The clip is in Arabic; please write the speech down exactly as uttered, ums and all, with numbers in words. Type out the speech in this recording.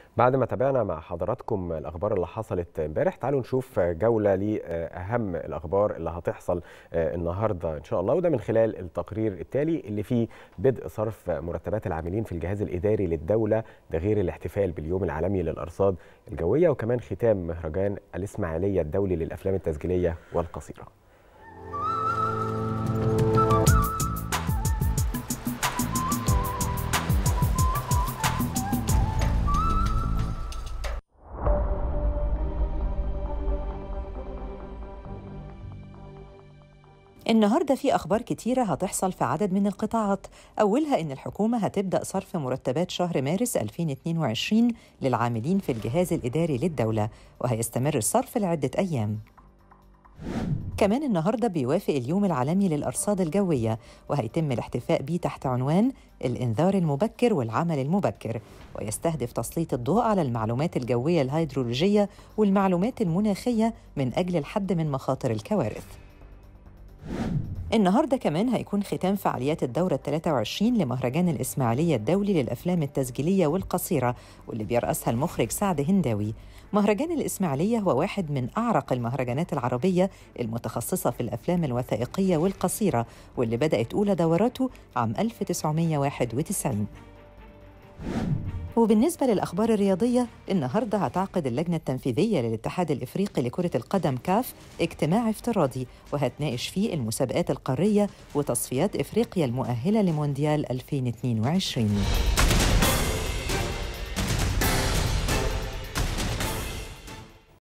بعد ما تابعنا مع حضراتكم الأخبار اللي حصلت امبارح، تعالوا نشوف جولة لأهم الأخبار اللي هتحصل النهاردة إن شاء الله، وده من خلال التقرير التالي اللي فيه بدء صرف مرتبات العاملين في الجهاز الإداري للدولة، ده غير الاحتفال باليوم العالمي للأرصاد الجوية، وكمان ختام مهرجان الإسماعيلية الدولي للأفلام التسجيلية والقصيرة. النهاردة في أخبار كتيرة هتحصل في عدد من القطاعات. أولها إن الحكومة هتبدأ صرف مرتبات شهر مارس ألفين واثنين وعشرين للعاملين في الجهاز الإداري للدولة، وهيستمر الصرف لعدة أيام. كمان النهاردة بيوافق اليوم العالمي للأرصاد الجوية، وهيتم الاحتفاء بيه تحت عنوان الإنذار المبكر والعمل المبكر، ويستهدف تسليط الضوء على المعلومات الجوية الهيدرولوجية والمعلومات المناخية من أجل الحد من مخاطر الكوارث. النهاردة كمان هيكون ختام فعاليات الدورة الثلاثة وعشرين لمهرجان الإسماعيلية الدولي للأفلام التسجيلية والقصيرة، واللي بيرأسها المخرج سعد هنداوي. مهرجان الإسماعيلية هو واحد من أعرق المهرجانات العربية المتخصصة في الأفلام الوثائقية والقصيرة، واللي بدأت أولى دوراته عام ألف وتسعمائة وواحد وتسعين. وبالنسبة للأخبار الرياضية، النهاردة هتعقد اللجنة التنفيذية للاتحاد الإفريقي لكرة القدم كاف اجتماع افتراضي، وهتناقش فيه المسابقات القارية وتصفيات إفريقيا المؤهلة لمونديال ألفين واثنين وعشرين.